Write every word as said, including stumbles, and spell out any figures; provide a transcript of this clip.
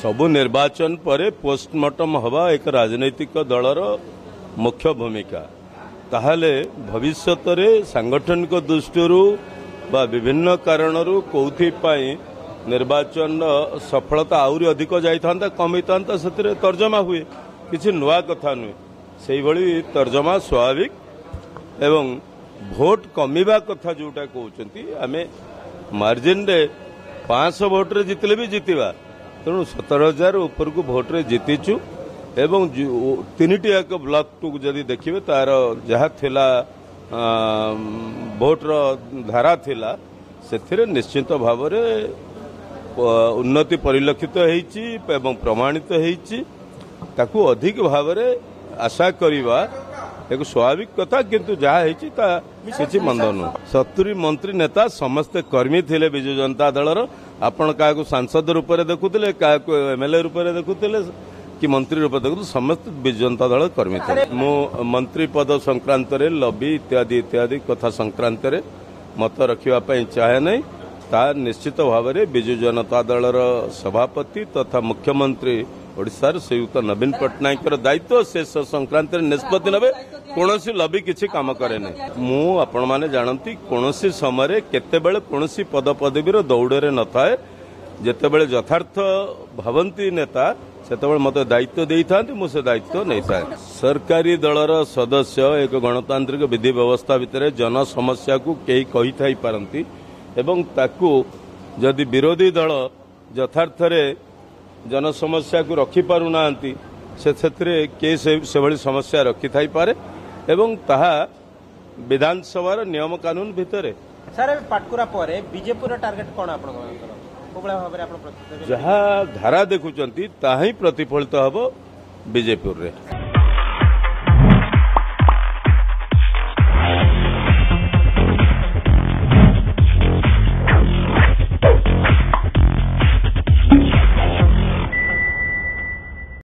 सबु निर्वाचन पर पोस्टमार्टम हवा एक राजनैतिक दलर मुख्य भूमिका ताहले भविष्यत रे सांगठनिक दृष्टि बा विभिन्न कारणरू कौथिपाई निर्वाचन सफलता आउरी अधिक जाइथांता कम होता से तर्जमा हुए किसी नुआ कथा नुहे से भली तर्जमा स्वाभाविक एवं भोट कमिबा कथा जोटा कहते आम मार्जिन रे पांच सौ भोट रे जितले भी जितवा तेणु सतर हजार ऊपर को भोट रे जीतीचु एवं तीन टी ब्लॉक टू जदि देखिए तार जहाँ थिला भोट रो धारा थिला से निश्चित भाव रे उन्नति परिलक्षित होईची एवं प्रमाणित होईची ताकू अधिक भाव रे आशा करिवा एक स्वाभाविक कथा किंतु जहाँ होईची ता किछि मंद नु सत्तरी मंत्री नेता समस्त कर्मी थिले बिजु जनता दलर आपण का सांसद रूप में देखुले क्या एमएलए रूप में देखुले कि मंत्री रूप में देखु समस्त बिजु जनता दल कर्मी थे मु मंत्री पद संक्रांत रे लॉबी इत्यादि इत्यादि कथा संक्रांत रे मत रखिबा चाहे नहीं ता निश्चित भाव में बिजु जनता दलर सभापति तथा मुख्यमंत्री ओडिशार श्रीयुक्त नवीन पट्टनायक दायित्व से संक्रांत निष्पत्ति नबे कौनसी लॉबी किसी काम करे नहीं मु आपण माने जानती कौनसी समय केतेबेले कौनसी पद पदवीर दौड़े न थाए जेतेबेले यथार्थ भावंती नेता सेतेबेले मते दायित्व देई थांती मु से दायित्व नहीं थाए सरकारी दलर सदस्य एक गणतांत्रिक विधि व्यवस्था भितर जन समस्या को कई कही थाई पारंती एवं ताकू जदि विरोधी दल यथार्थ रे जन समस्या को रखी पारु नांती से क्षेत्र के से भली समस्या रखी थाई पारे एवं ताहा विधानसभा नियम कानून भितर सर पाटकुरा परे बीजेपी टार्गेट कोन आपण जहाँ धारा देखुचंती ताही प्रतिफलित हबो बीजेपी रे।